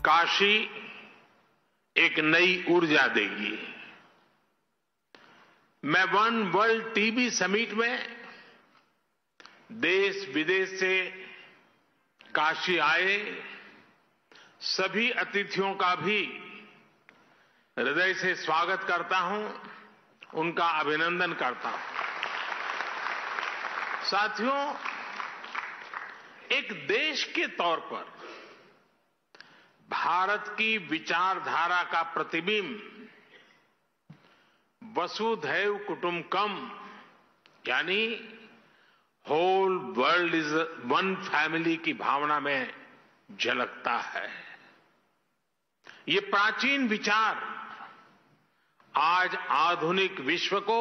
काशी एक नई ऊर्जा देगी। मैं वन वर्ल्ड टीबी समिट में देश विदेश से काशी आए सभी अतिथियों का भी हृदय से स्वागत करता हूं, उनका अभिनंदन करता हूं। साथियों, एक देश के तौर पर भारत की विचारधारा का प्रतिबिंब वसुधैव कुटुंबकम यानी whole world is one family की भावना में झलकता है। ये प्राचीन विचार आज आधुनिक विश्व को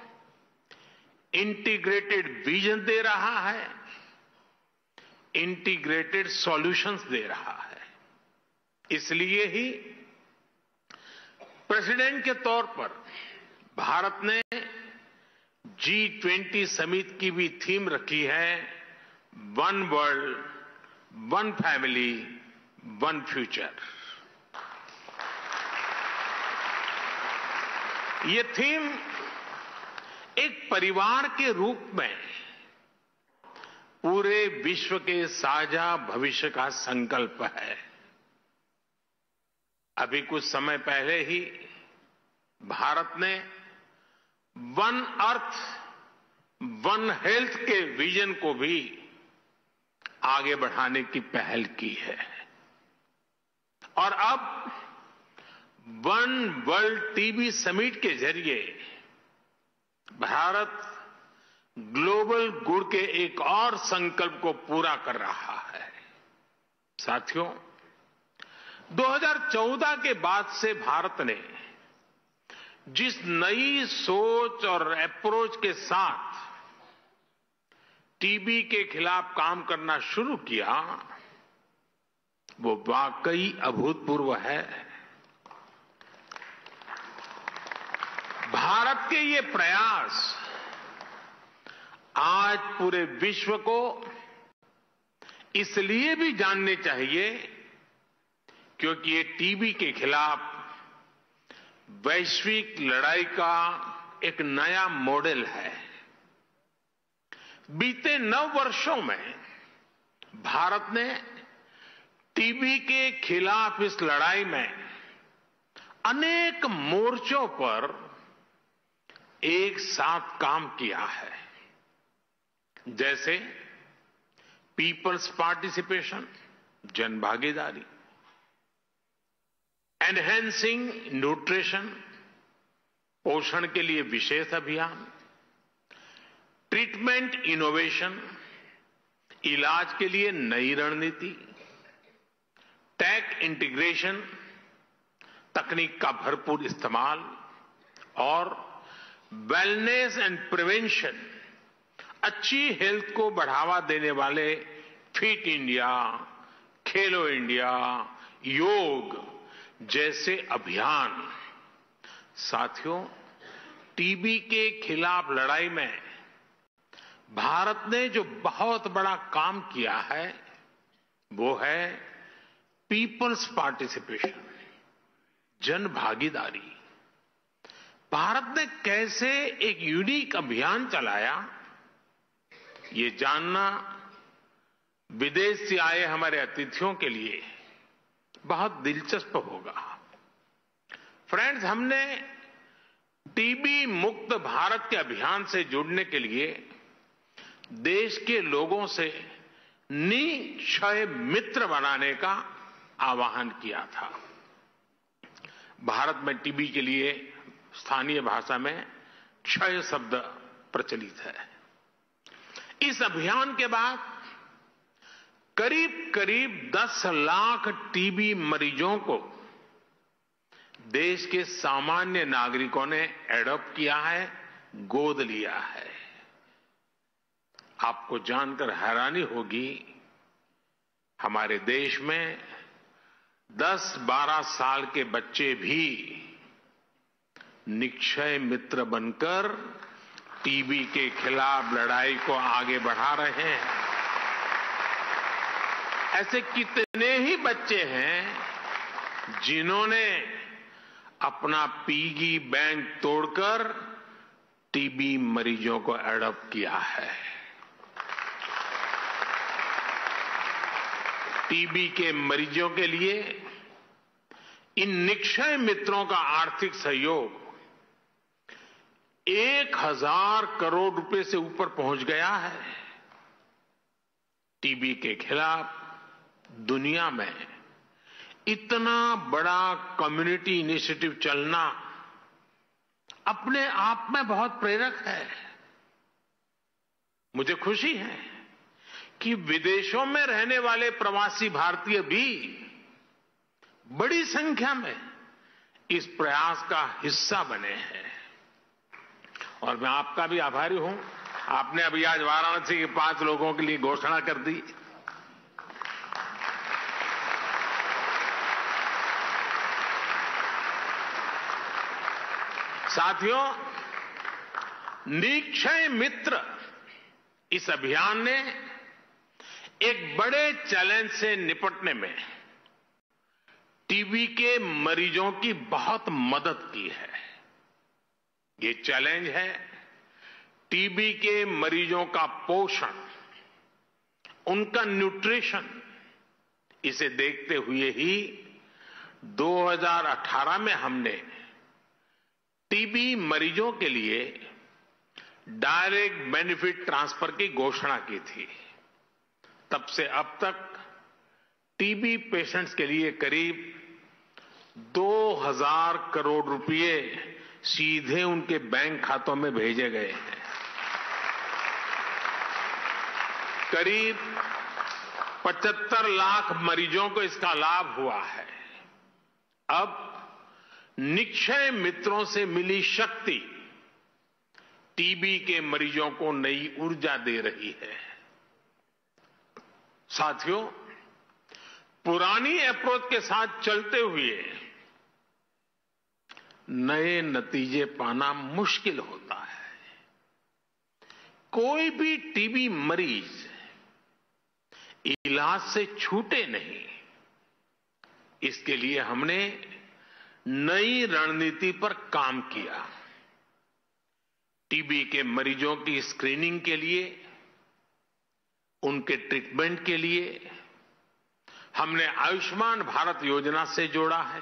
इंटीग्रेटेड विजन दे रहा है, इंटीग्रेटेड सॉल्यूशंस दे रहा है। इसलिए ही प्रेसिडेंट के तौर पर भारत ने G20 समिट की भी थीम रखी है, one world, one family, one future. ये थीम एक परिवार के रूप में पूरे विश्व के साझा भविष्य का संकल्प है। अभी कुछ समय पहले ही भारत ने वन अर्थ, वन हेल्थ के विजन को भी आगे बढ़ाने की पहल की है और अब वन वर्ल्ड टीबी समिट के जरिए भारत ग्लोबल गुड के एक और संकल्प को पूरा कर रहा है। साथियों, 2014 के बाद से भारत ने जिस नई सोच और अप्रोच के साथ टीबी के खिलाफ काम करना शुरू किया, वो वाकई अभूतपूर्व है। भारत के ये प्रयास आज पूरे विश्व को इसलिए भी जानने चाहिए क्योंकि ये टीबी के खिलाफ वैश्विक लड़ाई का एक नया मॉडल है। बीते 9 वर्षों में भारत ने टीबी के खिलाफ इस लड़ाई में अनेक मोर्चों पर एक साथ काम किया है, जैसे पीपल्स पार्टिसिपेशन, जन भागीदारी, एनहेंसिंग न्यूट्रिशन, पोषण के लिए विशेष अभियान, ट्रीटमेंट इनोवेशन, इलाज के लिए नई रणनीति, टेक इंटीग्रेशन, तकनीक का भरपूर इस्तेमाल और वेलनेस एंड प्रिवेंशन, अच्छी हेल्थ को बढ़ावा देने वाले फिट इंडिया, खेलो इंडिया, योग जैसे अभियान। साथियों, टीबी के खिलाफ लड़ाई में भारत ने जो बहुत बड़ा काम किया है वो है पीपल्स पार्टिसिपेशन, जन भागीदारी। भारत ने कैसे एक यूनिक अभियान चलाया, ये जानना विदेश से आए हमारे अतिथियों के लिए बहुत दिलचस्प होगा। फ्रेंड्स, हमने टीबी मुक्त भारत के अभियान से जुड़ने के लिए देश के लोगों से निक्षय मित्र बनाने का आह्वान किया था। भारत में टीबी के लिए स्थानीय भाषा में क्षय शब्द प्रचलित है। इस अभियान के बाद करीब 10 लाख टीबी मरीजों को देश के सामान्य नागरिकों ने एडॉप्ट किया है, गोद लिया है। आपको जानकर हैरानी होगी, हमारे देश में 10-12 साल के बच्चे भी निक्षय मित्र बनकर टीबी के खिलाफ लड़ाई को आगे बढ़ा रहे हैं। ऐसे कितने ही बच्चे हैं जिन्होंने अपना पिगी बैंक तोड़कर टीबी मरीजों को एडॉप्ट किया है। टीबी के मरीजों के लिए इन निक्षय मित्रों का आर्थिक सहयोग 1000 करोड़ रुपए से ऊपर पहुंच गया है। टीबी के खिलाफ दुनिया में इतना बड़ा कम्युनिटी इनिशिएटिव चलना अपने आप में बहुत प्रेरक है। मुझे खुशी है कि विदेशों में रहने वाले प्रवासी भारतीय भी बड़ी संख्या में इस प्रयास का हिस्सा बने हैं और मैं आपका भी आभारी हूं। आपने अभी आज वाराणसी के 5 लोगों के लिए घोषणा कर दी। साथियों, निक्षय मित्र इस अभियान ने एक बड़े चैलेंज से निपटने में टीबी के मरीजों की बहुत मदद की है। ये चैलेंज है टीबी के मरीजों का पोषण, उनका न्यूट्रिशन। इसे देखते हुए ही 2018 में हमने टीबी मरीजों के लिए डायरेक्ट बेनिफिट ट्रांसफर की घोषणा की थी। तब से अब तक टीबी पेशेंट्स के लिए करीब 2000 करोड़ रुपए सीधे उनके बैंक खातों में भेजे गए हैं। करीब 75 लाख मरीजों को इसका लाभ हुआ है। अब निक्षय मित्रों से मिली शक्ति टीबी के मरीजों को नई ऊर्जा दे रही है। साथियों, पुरानी अप्रोच के साथ चलते हुए नए नतीजे पाना मुश्किल होता है। कोई भी टीबी मरीज इलाज से छूटे नहीं, इसके लिए हमने नई रणनीति पर काम किया। टीबी के मरीजों की स्क्रीनिंग के लिए, उनके ट्रीटमेंट के लिए हमने आयुष्मान भारत योजना से जोड़ा है।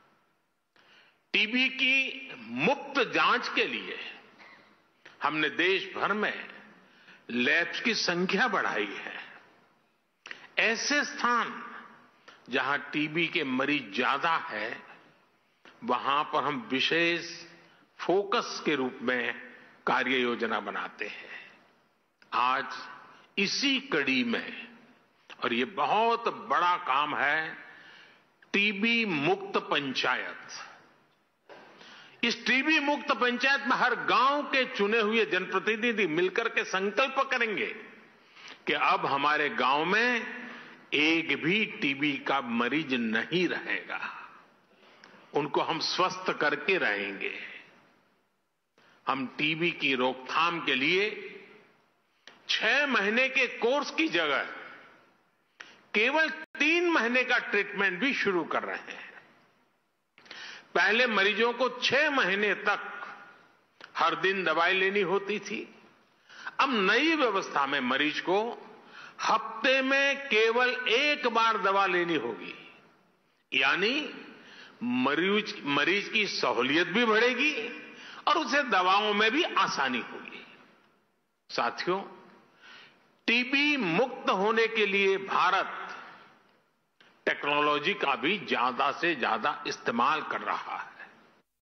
टीबी की मुफ्त जांच के लिए हमने देश भर में लैब्स की संख्या बढ़ाई है। ऐसे स्थान जहां टीबी के मरीज ज्यादा है, वहां पर हम विशेष फोकस के रूप में कार्य योजना बनाते हैं। आज इसी कड़ी में, और ये बहुत बड़ा काम है, टीबी मुक्त पंचायत। इस टीबी मुक्त पंचायत में हर गांव के चुने हुए जनप्रतिनिधि मिलकर के संकल्प करेंगे कि अब हमारे गांव में एक भी टीबी का मरीज नहीं रहेगा। उनको हम स्वस्थ करके रहेंगे। हम टीबी की रोकथाम के लिए 6 महीने के कोर्स की जगह केवल 3 महीने का ट्रीटमेंट भी शुरू कर रहे हैं। पहले मरीजों को 6 महीने तक हर दिन दवाई लेनी होती थी। अब नई व्यवस्था में मरीज को हफ्ते में केवल 1 बार दवा लेनी होगी। यानी मरीज की सहूलियत भी बढ़ेगी और उसे दवाओं में भी आसानी होगी। साथियों, टीबी मुक्त होने के लिए भारत टेक्नोलॉजी का भी ज्यादा से ज्यादा इस्तेमाल कर रहा है।